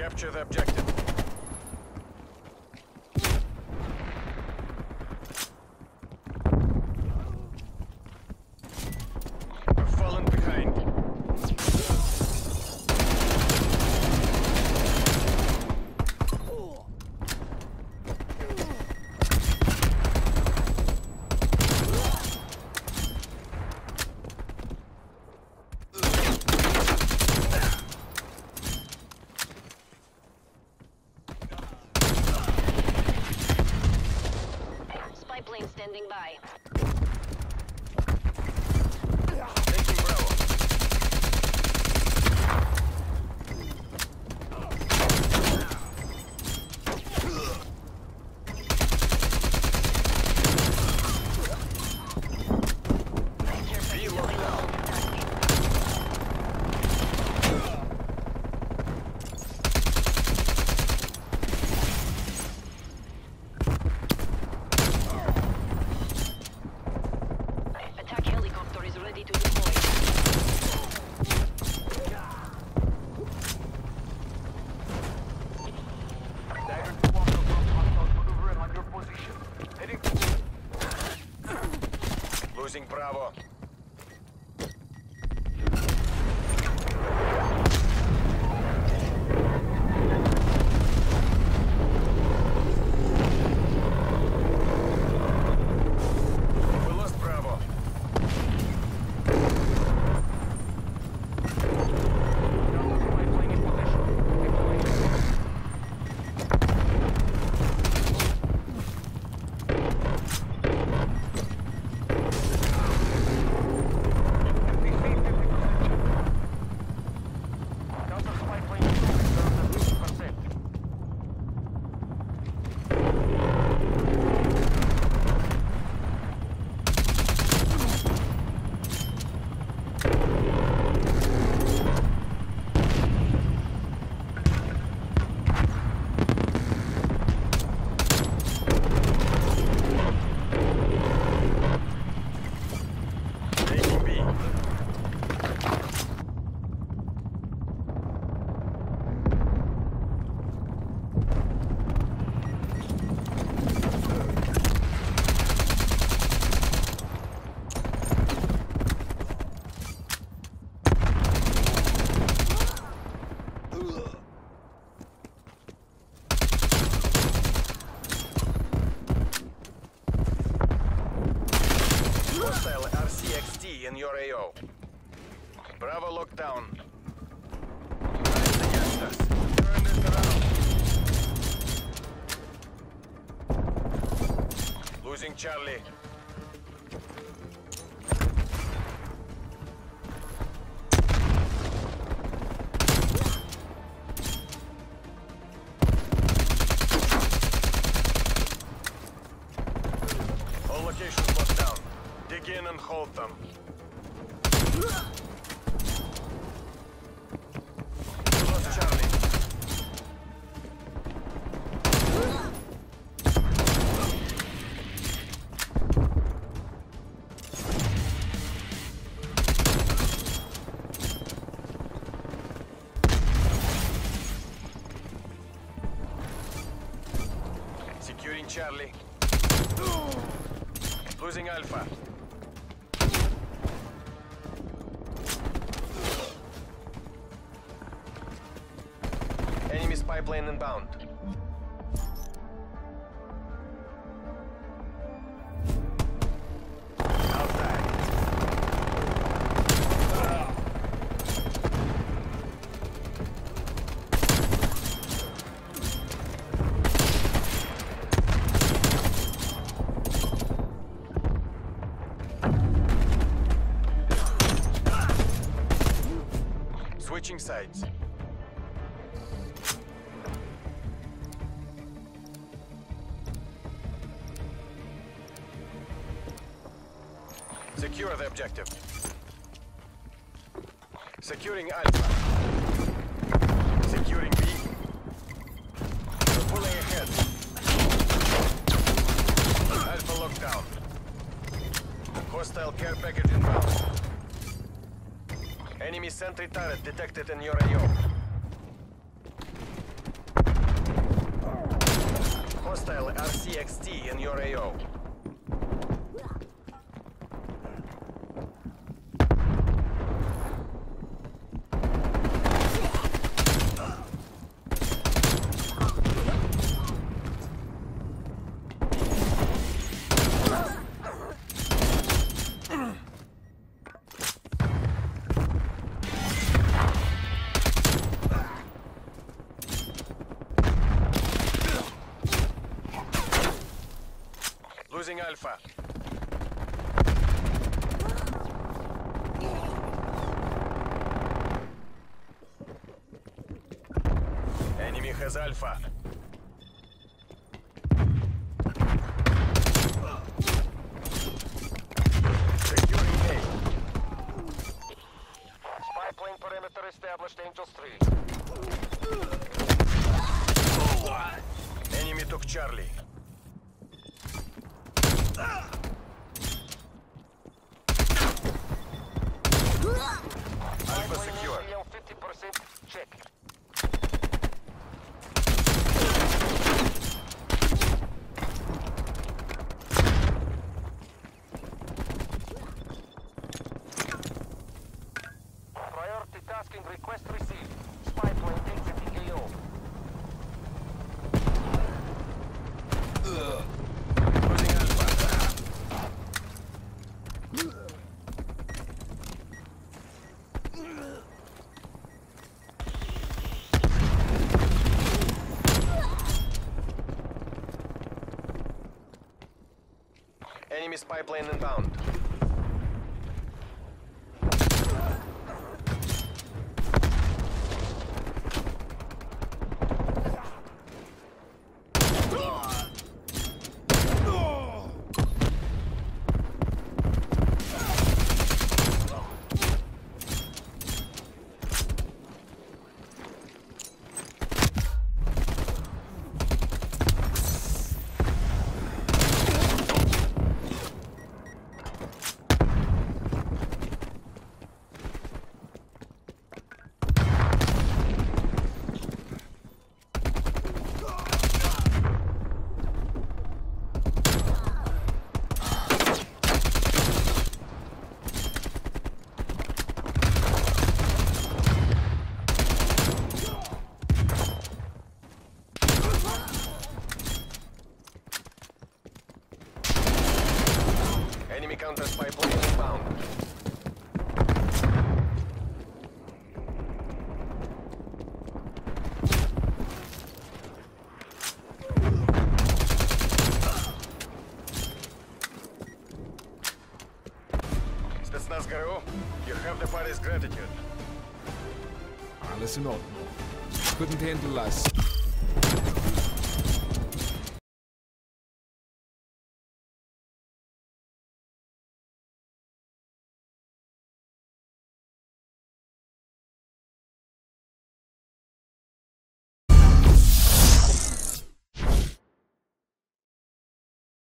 Capture the objective. We're falling behind. Plane standing by. Taking Bravo. Be locked down. Attack helicopter is ready to deploy. Direct command of hostile maneuvering on your position. Heading Losing Bravo. We lost Bravo. counter-spy plane in position. Deploying. Defeated the position. Counter-spy plane is returned at 50%. Taking B. Hostile RCXT in your AO. Bravo locked down. Guys against us. Turn it around. Losing Charlie. All locations locked down. Dig in and hold them. Lost Charlie. Securing Charlie. Losing Alpha. Enemy spy plane inbound. Outside. Switching sides. Secure the objective. Securing Alpha. Securing B. We're pulling ahead. Alpha locked down. Hostile care package inbound. Enemy sentry turret detected in your AO. CXT in your AO. Losing Alpha. Enemy has Alpha. Securing A. Spy plane perimeter established, Angels 3. Enemy took Charlie. Alpha secure. 50% check. Priority tasking request received. Spy plane exiting AO. Losing Alpha. Enemy spy plane inbound. Enemy counter spy plane inbound. Spetsnaz ГРУ, you have the party's gratitude. Alles in Ordnung. Couldn't handle us.